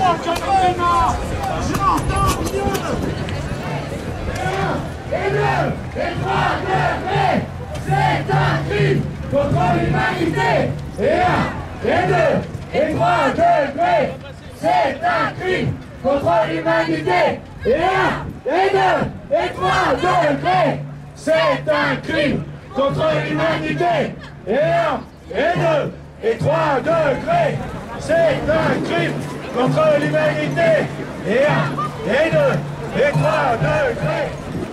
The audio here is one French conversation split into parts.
Je m'entends mieux. Et 2 et 3 degrés, c'est un crime contre l'humanité. Et 1 et 2 et 3 degrés, c'est un crime contre l'humanité. Et 1 et 2 et 3 degrés, c'est un crime contre l'humanité. Et 1 et 2 et 3 degrés, c'est un crime contre l'humanité. Et 1 et 2 et 3 degrés.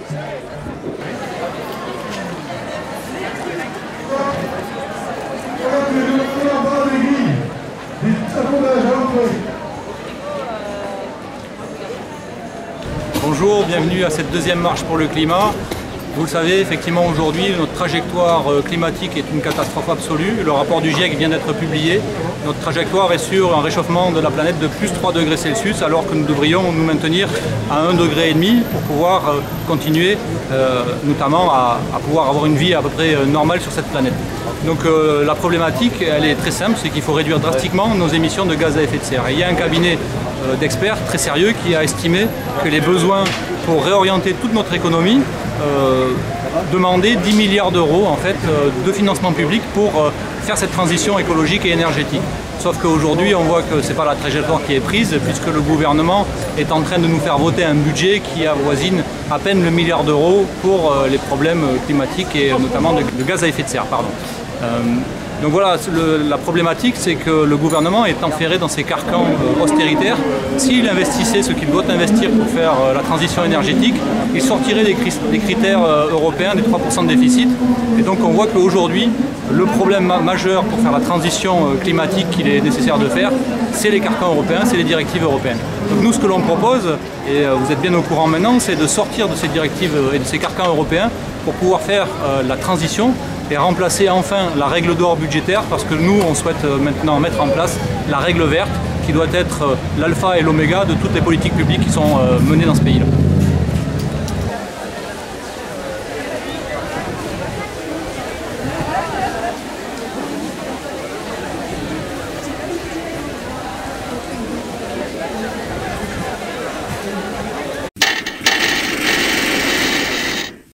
Bonjour, bienvenue à cette deuxième marche pour le climat. Vous le savez, effectivement, aujourd'hui, notre trajectoire climatique est une catastrophe absolue. Le rapport du GIEC vient d'être publié. Notre trajectoire est sur un réchauffement de la planète de plus 3 degrés Celsius, alors que nous devrions nous maintenir à 1,5 degré pour pouvoir continuer, notamment à pouvoir avoir une vie à peu près normale sur cette planète. Donc la problématique, elle est très simple, c'est qu'il faut réduire drastiquement nos émissions de gaz à effet de serre. Et il y a un cabinet d'experts très sérieux qui a estimé que les besoins pour réorienter toute notre économie demandaient 10 milliards d'euros en fait, de financement public pour faire cette transition écologique et énergétique. Sauf qu'aujourd'hui, on voit que ce n'est pas la trajectoire qui est prise, puisque le gouvernement est en train de nous faire voter un budget qui avoisine à peine le milliard d'euros pour les problèmes climatiques et notamment de gaz à effet de serre. Donc voilà, la problématique, c'est que le gouvernement est enferré dans ses carcans austéritaires. S'il investissait ce qu'il doit investir pour faire la transition énergétique, il sortirait des critères européens des 3% de déficit. Et donc on voit qu'aujourd'hui, le problème majeur pour faire la transition climatique qu'il est nécessaire de faire, c'est les carcans européens, c'est les directives européennes. Donc nous, ce que l'on propose, et vous êtes bien au courant maintenant, c'est de sortir de ces directives et de ces carcans européens pour pouvoir faire la transition et remplacer enfin la règle d'or budgétaire, parce que nous, on souhaite maintenant mettre en place la règle verte, qui doit être l'alpha et l'oméga de toutes les politiques publiques qui sont menées dans ce pays-là.